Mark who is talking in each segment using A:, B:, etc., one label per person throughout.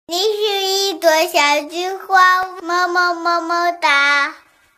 A: 你是一朵小菊花，么么么么哒。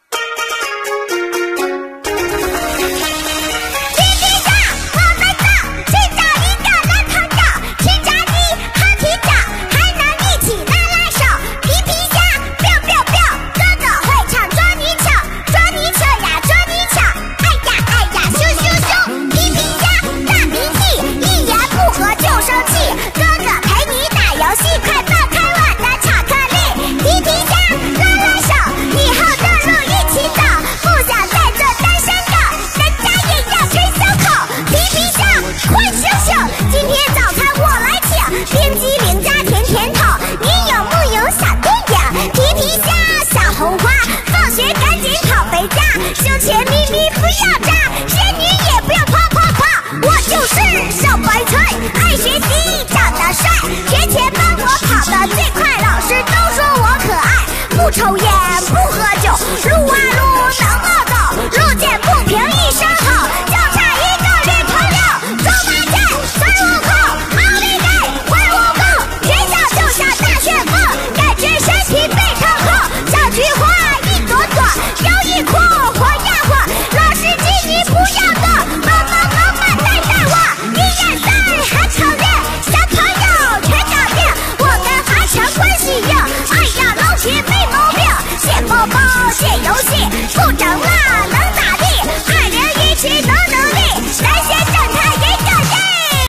B: 胸前咪咪不要炸，仙女也不要夸夸夸，我就是小白菜，爱学习，长得帅，学前班我跑得最快，老师都说我可爱，不抽烟不喝酒，撸啊撸。